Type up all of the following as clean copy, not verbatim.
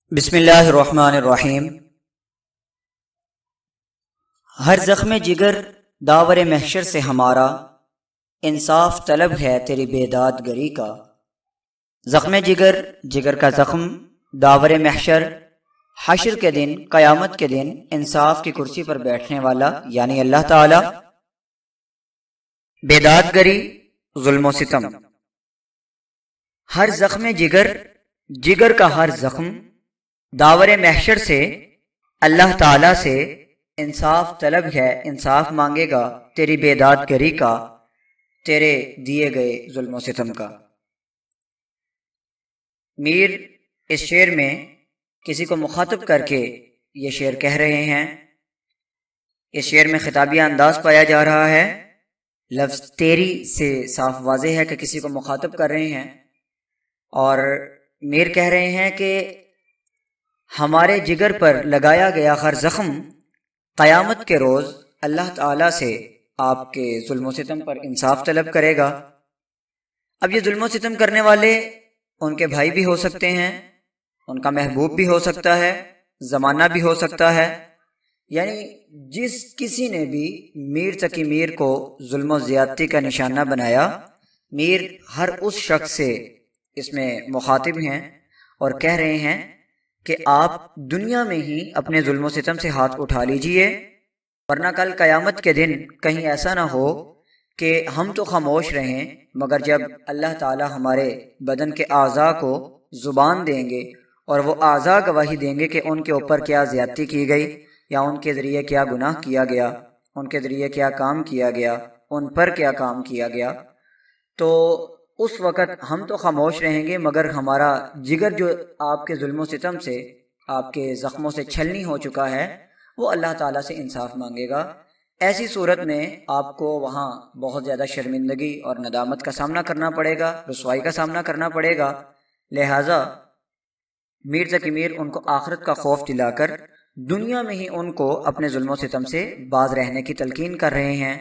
بسم اللہ الرحمن الرحیم۔ ہر زخم جگر داور محشر سے ہمارا، انصاف طلب ہے تیری بیداد گری کا۔ زخم جگر، جگر کا زخم، داور محشر، حشر کے دن، قیامت کے دن انصاف کی کرسی پر بیٹھنے والا یعنی اللہ تعالی۔ بیداد گری، ظلم و ستم۔ ہر زخم جگر، جگر کا ہر زخم داور محشر سے اللہ تعالیٰ سے انصاف طلب ہے، انصاف مانگے گا تیری بیداد گری کا، تیرے دیے گئے ظلم و ستم کا۔ میر اس شعر میں کسی کو مخاطب کر کے یہ شعر کہہ رہے ہیں۔ اس شعر میں خطابیہ انداز پایا جا رہا ہے۔ لفظ تیری سے صاف واضح ہے کہ کسی کو مخاطب کر رہے ہیں، اور میر کہہ رہے ہیں کہ ہمارے جگر پر لگایا گیا ہر زخم قیامت کے روز اللہ تعالیٰ سے آپ کے ظلم و ستم پر انصاف طلب کرے گا۔ اب یہ ظلم و ستم کرنے والے ان کے بھائی بھی ہو سکتے ہیں، ان کا محبوب بھی ہو سکتا ہے، زمانہ بھی ہو سکتا ہے، یعنی جس کسی نے بھی میر تقی میر کو ظلم و زیادتی کا نشانہ بنایا، میر ہر اس شخص سے اس میں مخاطب ہیں اور کہہ رہے ہیں کہ آپ دنیا میں ہی اپنے ظلم و ستم سے ہاتھ اٹھا لیجئے، ورنہ کل قیامت کے دن کہیں ایسا نہ ہو کہ ہم تو خاموش رہیں، مگر جب اللہ تعالی ہمارے بدن کے اعضاء کو زبان دیں گے اور وہ اعضاء گواہی دیں گے کہ ان کے اوپر کیا زیادتی کی گئی، یا ان کے ذریعے کیا گناہ کیا گیا، ان کے ذریعے کیا کام کیا گیا، ان پر کیا کام کیا گیا، تو اس وقت ہم تو خاموش رہیں گے، مگر ہمارا جگر جو آپ کے ظلم و ستم سے، آپ کے زخموں سے چھلنی ہو چکا ہے، وہ اللہ تعالیٰ سے انصاف مانگے گا۔ ایسی صورت میں آپ کو وہاں بہت زیادہ شرمندگی اور ندامت کا سامنا کرنا پڑے گا، رسوائی کا سامنا کرنا پڑے گا۔ لہٰذا میر تقی میر ان کو آخرت کا خوف دلا کر دنیا میں ہی ان کو اپنے ظلم و ستم سے باز رہنے کی تلقین کر رہے ہیں۔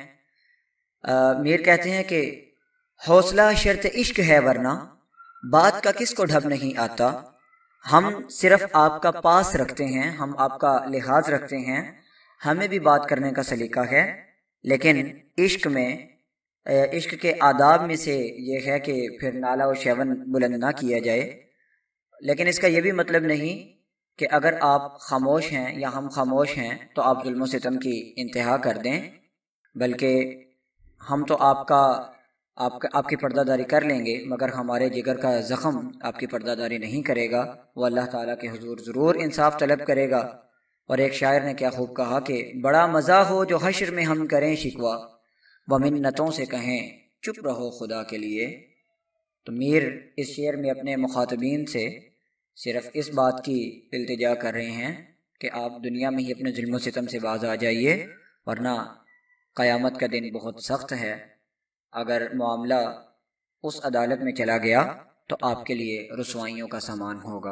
میر کہتے ہیں کہ حوصلہ شرط عشق ہے ورنہ بات کا کس کو ڈھب نہیں آتا، ہم صرف آپ کا پاس رکھتے ہیں، ہم آپ کا لحاظ رکھتے ہیں، ہمیں بھی بات کرنے کا سلیقہ ہے، لیکن عشق میں، عشق کے آداب میں سے یہ ہے کہ پھر نالہ و شیون بلند نہ کیا جائے۔ لیکن اس کا یہ بھی مطلب نہیں کہ اگر آپ خاموش ہیں یا ہم خاموش ہیں تو آپ ظلم و ستم کی انتہا کر دیں، بلکہ ہم تو آپ کی پردہ داری کر لیں گے، مگر ہمارے جگر کا زخم آپ کی پردہ داری نہیں کرے گا، وہ اللہ تعالیٰ کے حضور ضرور انصاف طلب کرے گا۔ اور ایک شاعر نے کیا خوب کہا کہ بڑا مزہ ہو جو حشر میں ہم کریں شکوہ، وہ منتوں سے کہیں چپ رہو خدا کے لیے۔ تو میر اس شعر میں اپنے مخاطبین سے صرف اس بات کی التجا کر رہے ہیں کہ آپ دنیا میں ہی اپنے ظلم و ستم سے باز آ جائیے، ورنہ قیامت کا دن بہت سخت ہے۔ اگر معاملہ اس عدالت میں چلا گیا تو آپ کے لیے رسوائیوں کا سامان ہوگا۔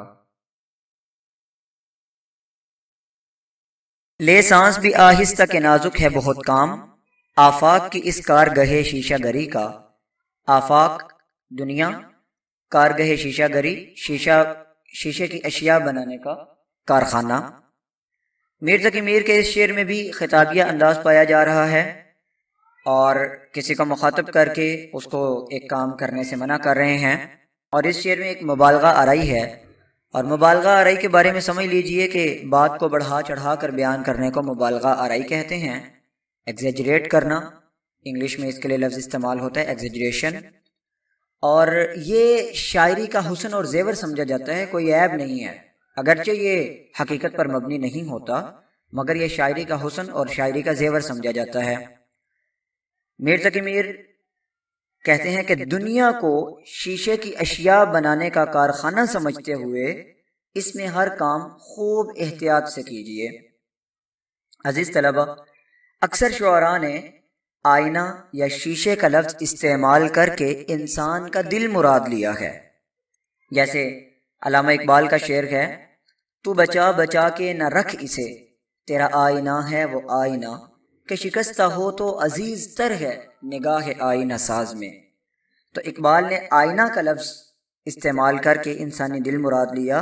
لے سانس بھی آہستہ کے نازک ہے بہت کام، آفاق کی اس کارگہ شیشہ گری کا۔ آفاق دنیا، کارگہ شیشہ گری شیشے کی اشیاء بنانے کا کارخانہ۔ میر تقی میر کے اس شعر میں بھی خطابیہ انداز پایا جا رہا ہے، اور کسی کو مخاطب کر کے اس کو ایک کام کرنے سے منع کر رہے ہیں، اور اس شعر میں ایک مبالغہ آرائی ہے، اور مبالغہ آرائی کے بارے میں سمجھ لیجئے کہ بات کو بڑھا چڑھا کر بیان کرنے کو مبالغہ آرائی کہتے ہیں۔ ایگزیجریٹ کرنا، انگلش میں اس کے لیے لفظ استعمال ہوتا ہے ایگزیجریشن، اور یہ شاعری کا حسن اور زیور سمجھا جاتا ہے، کوئی عیب نہیں ہے، اگرچہ یہ حقیقت پر مبنی نہیں ہوتا، مگر یہ شاعری کا حسن اور شاعری کا زیور سمجھا جاتا ہے۔ میر تقی میر کہتے ہیں کہ دنیا کو شیشے کی اشیاء بنانے کا کارخانہ سمجھتے ہوئے اس میں ہر کام خوب احتیاط سے کیجیے۔ عزیز طلبہ، اکثر شعراء نے آئینہ یا شیشے کا لفظ استعمال کر کے انسان کا دل مراد لیا ہے، جیسے علامہ اقبال کا شعر ہے، تو بچا بچا کے نہ رکھ اسے، تیرا آئینہ ہے وہ آئینہ، کہ شکستہ ہو تو عزیز تر ہے نگاہ آئینہ ساز میں۔ تو اقبال نے آئینہ کا لفظ استعمال کر کے انسانی دل مراد لیا،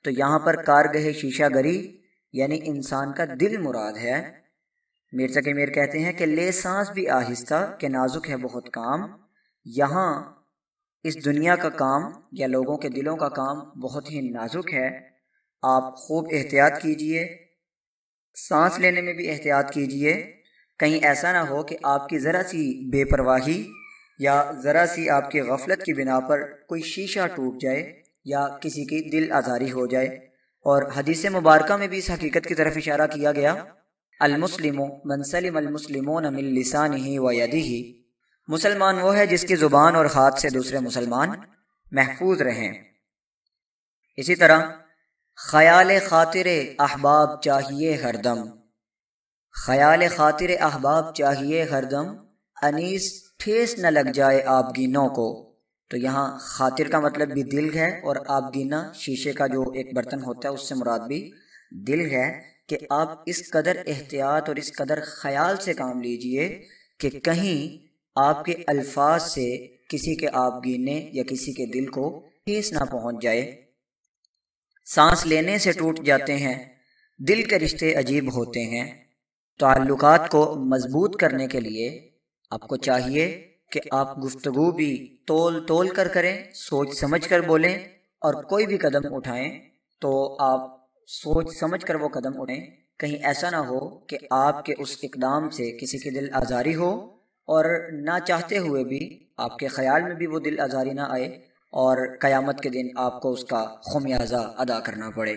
تو یہاں پر کارگہ شیشہ گری یعنی انسان کا دل مراد ہے۔ میر تقی میر کہتے ہیں کہ لے سانس بھی آہستہ کہ نازک ہے بہت کام، یہاں اس دنیا کا کام یا لوگوں کے دلوں کا کام بہت ہی نازک ہے، آپ خوب احتیاط کیجئے، سانس لینے میں بھی احتیاط کیجئے، کہیں ایسا نہ ہو کہ آپ کی ذرا سی بے پرواہی یا ذرا سی آپ کی غفلت کی بنا پر کوئی شیشہ ٹوٹ جائے یا کسی کی دل آزاری ہو جائے۔ اور حدیث مبارکہ میں بھی اس حقیقت کی طرف اشارہ کیا گیا، المسلم من سلم المسلمون من لسانہ و یدہ، مسلمان وہ ہے جس کی زبان اور ہاتھ سے دوسرے مسلمان محفوظ رہیں۔ اسی طرح خیال خاطر احباب چاہیے ہر دم، خیال خاطر احباب چاہیے ہر دم، انیس ٹھیس نہ لگ جائے آپ گینوں کو۔ تو یہاں خاطر کا مطلب بھی دل ہے، اور آپ گینا شیشے کا جو ایک برتن ہوتا ہے اس سے مراد بھی دل ہے، کہ آپ اس قدر احتیاط اور اس قدر خیال سے کام لیجئے کہ کہیں آپ کے الفاظ سے کسی کے آپ گینے یا کسی کے دل کو ٹھیس نہ پہنچ جائے۔ سانس لینے سے ٹوٹ جاتے ہیں، دل کے رشتے عجیب ہوتے ہیں۔ تعلقات کو مضبوط کرنے کے لیے آپ کو چاہیے کہ آپ گفتگو بھی تول کر کریں، سوچ سمجھ کر بولیں، اور کوئی بھی قدم اٹھائیں تو آپ سوچ سمجھ کر وہ قدم اٹھیں، کہیں ایسا نہ ہو کہ آپ کے اس اقدام سے کسی کی دل آزاری ہو، اور نہ چاہتے ہوئے بھی آپ کے خیال میں بھی وہ دل آزاری نہ آئے اور قیامت کے دن آپ کو اس کا خمیازہ ادا کرنا پڑے۔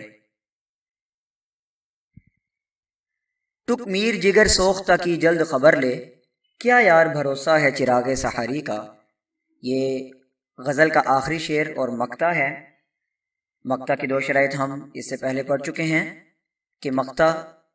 ٹک میر جگر سوختہ کی جلد خبر لے، کیا یار بھروسہ ہے چراغ سحری کا۔ یہ غزل کا آخری شعر اور مقطع ہے۔ مقطع کی دو شرائط ہم اس سے پہلے پڑھ چکے ہیں کہ مقطع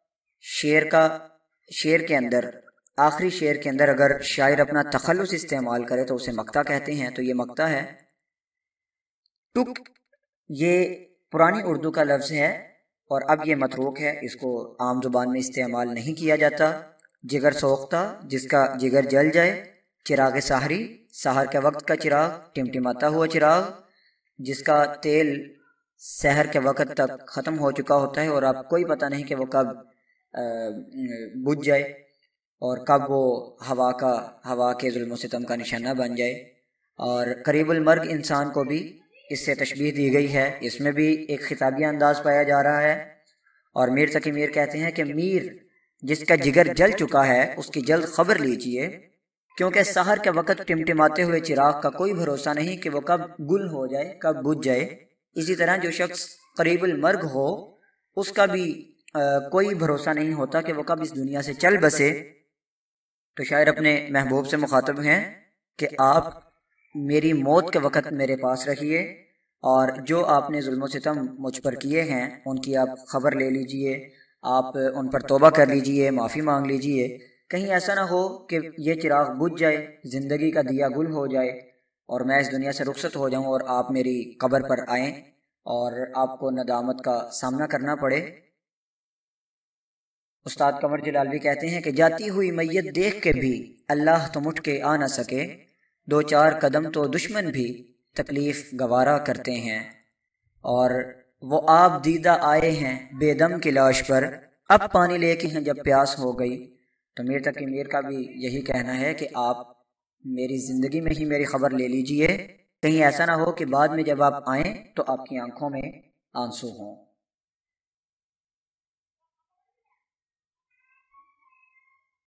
شعر کے اندر، آخری شعر کے اندر اگر شاعر اپنا تخلص استعمال کرے تو اسے مقطع کہتے ہیں، تو یہ مقطع ہے۔ ٹک یہ پرانی اردو کا لفظ ہے اور اب یہ متروک ہے، اس کو عام زبان میں استعمال نہیں کیا جاتا۔ جگر سوختہ جس کا جگر جل جائے، چراغ سحری سحر کے وقت کا چراغ، ٹمٹماتا ہوا چراغ جس کا تیل سحر کے وقت تک ختم ہو چکا ہوتا ہے اور آپ کوئی پتہ نہیں کہ وہ کب بجھ جائے اور کب وہ ہوا کے ظلم و ستم کا نشانہ بن جائے۔ اور قریب المرگ انسان کو بھی اس سے تشبیہ دی گئی ہے، اس میں بھی ایک خطابیہ انداز پایا جا رہا ہے۔ اور میر تقی میر کہتے ہیں کہ میر جس کا جگر جل چکا ہے اس کی جلد خبر لیجئے، کیونکہ سحر کے وقت ٹمٹماتے ہوئے چراغ کا کوئی بھروسہ نہیں کہ وہ کب گل ہو جائے، کب بجھ جائے۔ اسی طرح جو شخص قریب المرگ ہو اس کا بھی کوئی بھروسہ نہیں ہوتا کہ وہ کب اس دنیا سے چل بسے۔ تو شاعر اپنے محبوب سے مخاطب ہیں کہ آپ میری موت کے وقت میرے پاس رکھیے، اور جو آپ نے ظلم و ستم مجھ پر کیے ہیں ان کی آپ خبر لے لیجئے، آپ ان پر توبہ کر لیجئے، معافی مانگ لیجئے، کہیں ایسا نہ ہو کہ یہ چراغ بجھ جائے، زندگی کا دیا گل ہو جائے اور میں اس دنیا سے رخصت ہو جاؤں اور آپ میری قبر پر آئیں اور آپ کو ندامت کا سامنا کرنا پڑے۔ استاد قمر جلالوی کہتے ہیں کہ جاتی ہوئی میت دیکھ کے بھی اللہ تم اٹھ کے آ نہ سکے، دو چار قدم تو دشمن بھی تکلیف گوارا کرتے ہیں۔ اور وہ آپ دیدہ آئے ہیں بے دم کی لاش پر، اب پانی لے کے ہیں جب پیاس ہو گئی۔ تو میر تقی میر کا بھی یہی کہنا ہے کہ آپ میری زندگی میں ہی میری خبر لے لیجئے، کہیں ایسا نہ ہو کہ بعد میں جب آپ آئیں تو آپ کی آنکھوں میں آنسو ہوں۔